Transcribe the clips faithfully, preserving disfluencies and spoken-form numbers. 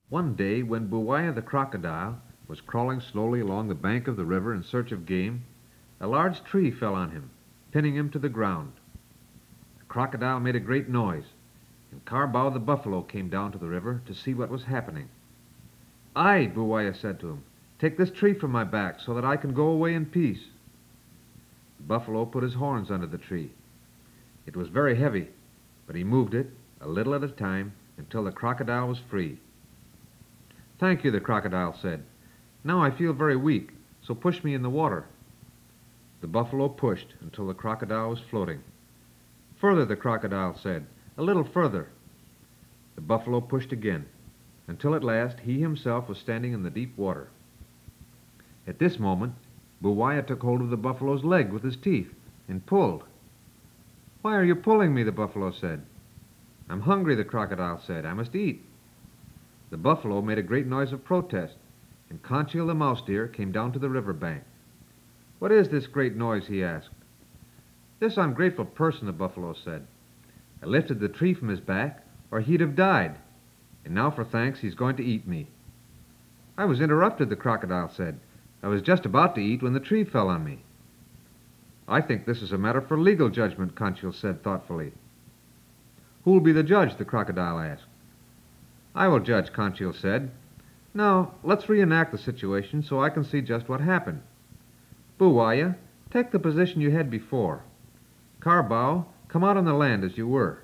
One day, when Buwaya the crocodile was crawling slowly along the bank of the river in search of game, a large tree fell on him, pinning him to the ground. The crocodile made a great noise, and Carbao the buffalo came down to the river to see what was happening. "Aye," Buwaya said to him, "take this tree from my back so that I can go away in peace." The buffalo put his horns under the tree. It was very heavy, but he moved it, a little at a time, until the crocodile was free. "Thank you," the crocodile said. "Now I feel very weak, so push me in the water." The buffalo pushed until the crocodile was floating. "Further," the crocodile said, "a little further." The buffalo pushed again, until at last he himself was standing in the deep water. At this moment, Buwaya took hold of the buffalo's leg with his teeth and pulled. "Why are you pulling me?" the buffalo said. "I'm hungry," the crocodile said. "I must eat." The buffalo made a great noise of protest, and Conchil the mouse deer came down to the river bank. "What is this great noise?" he asked. "This ungrateful person," the buffalo said. "I lifted the tree from his back, or he'd have died, and now for thanks he's going to eat me." "I was interrupted," the crocodile said. "I was just about to eat when the tree fell on me." "I think this is a matter for legal judgment," Conchil said thoughtfully. "Who'll be the judge?" the crocodile asked. "I will judge," Conchil said. "Now, let's reenact the situation so I can see just what happened. Buwaya, take the position you had before. Carbao, come out on the land as you were."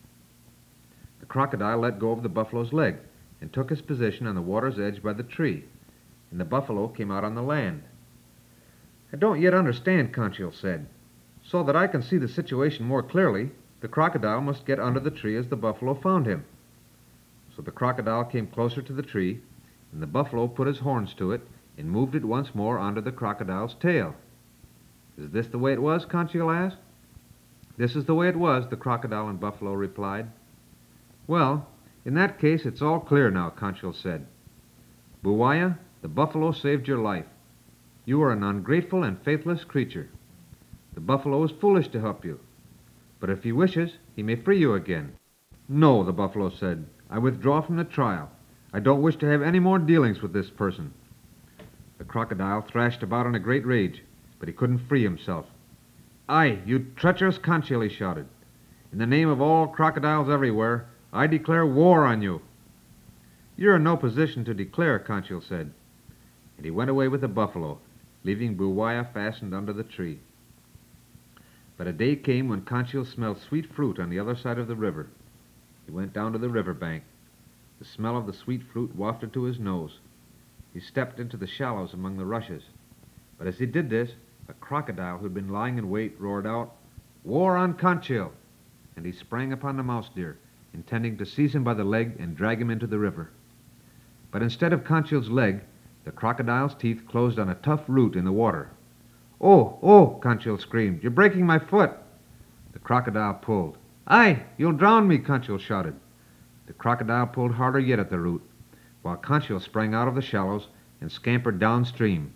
The crocodile let go of the buffalo's leg and took his position on the water's edge by the tree, and the buffalo came out on the land. "I don't yet understand," Conchil said. "So that I can see the situation more clearly, the crocodile must get under the tree as the buffalo found him." So the crocodile came closer to the tree, and the buffalo put his horns to it and moved it once more onto the crocodile's tail. "Is this the way it was?" Conchil asked. "This is the way it was," the crocodile and buffalo replied. "Well, in that case it's all clear now," Conchil said. "Buwaya, the buffalo saved your life. You are an ungrateful and faithless creature. The buffalo is foolish to help you, but if he wishes, he may free you again." "No," the buffalo said. "I withdraw from the trial. I don't wish to have any more dealings with this person." The crocodile thrashed about in a great rage, but he couldn't free himself. "Aye, you treacherous Conchil," he shouted. "In the name of all crocodiles everywhere, I declare war on you." "You're in no position to declare," Conchil said. And he went away with the buffalo, leaving Buwaya fastened under the tree. But a day came when Conchil smelled sweet fruit on the other side of the river. He went down to the river bank. The smell of the sweet fruit wafted to his nose. He stepped into the shallows among the rushes. But as he did this, a crocodile who had been lying in wait roared out, "War on Conchil!" And he sprang upon the mouse deer, intending to seize him by the leg and drag him into the river. But instead of Conchil's leg, the crocodile's teeth closed on a tough root in the water. "Oh, oh!" Conchil screamed. "You're breaking my foot!" The crocodile pulled. "Aye, you'll drown me!" Conchil shouted. The crocodile pulled harder yet at the root, while Conchil sprang out of the shallows and scampered downstream.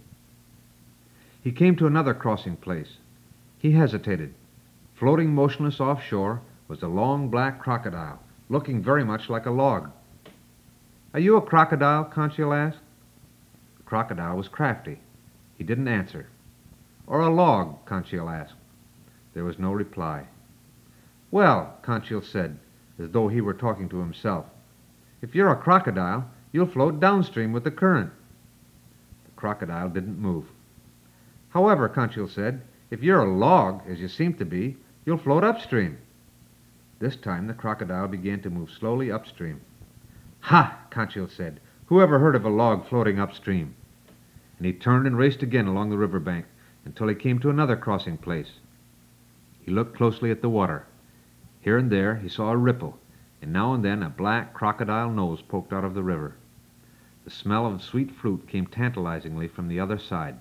He came to another crossing place. He hesitated. Floating motionless offshore was a long black crocodile, looking very much like a log. "Are you a crocodile?" Conchil asked. The crocodile was crafty. He didn't answer. "Or a log?" Conchil asked. There was no reply. "Well," Conchil said, as though he were talking to himself, "if you're a crocodile, you'll float downstream with the current." The crocodile didn't move. "However," Conchil said, "if you're a log, as you seem to be, you'll float upstream." This time the crocodile began to move slowly upstream. "Ha!" Conchil said. "Who ever heard of a log floating upstream?" And he turned and raced again along the river bank until he came to another crossing place. He looked closely at the water. Here and there he saw a ripple, and now and then a black crocodile nose poked out of the river. The smell of sweet fruit came tantalizingly from the other side.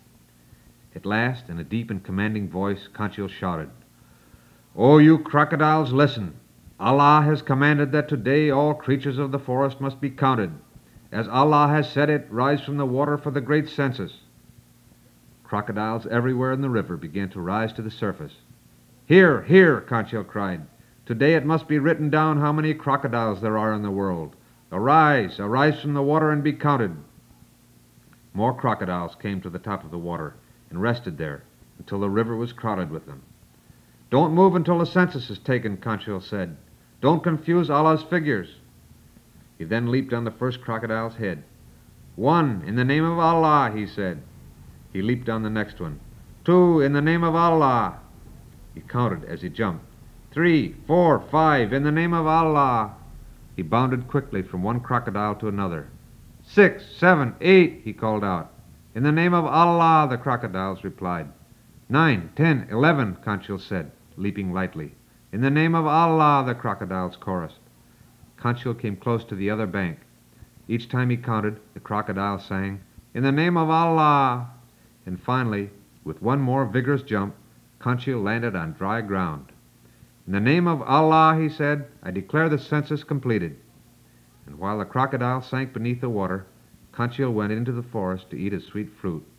At last, in a deep and commanding voice, Conchil shouted, "Oh, you crocodiles, listen! Allah has commanded that today all creatures of the forest must be counted. As Allah has said it, rise from the water for the great census." Crocodiles everywhere in the river began to rise to the surface. "Here, here!" Conchil cried. "Today it must be written down how many crocodiles there are in the world. Arise, arise from the water and be counted. More crocodiles came to the top of the water and rested there until the river was crowded with them. Don't move until the census is taken, Concho said. Don't confuse Allah's figures. He then leaped on the first crocodile's head. One, in the name of Allah, he said. He leaped on the next one. Two, in the name of Allah. He counted as he jumped. Three, four, five, in the name of Allah. He bounded quickly from one crocodile to another. Six, seven, eight, he called out. In the name of Allah, the crocodiles replied. Nine, ten, eleven, Concho said, leaping lightly. In the name of Allah, the crocodiles chorused. Concho came close to the other bank. Each time he counted, the crocodile sang, In the name of Allah. And finally, with one more vigorous jump, Concho landed on dry ground. In the name of Allah, he said, I declare the census completed. And while the crocodile sank beneath the water, Concho went into the forest to eat his sweet fruit.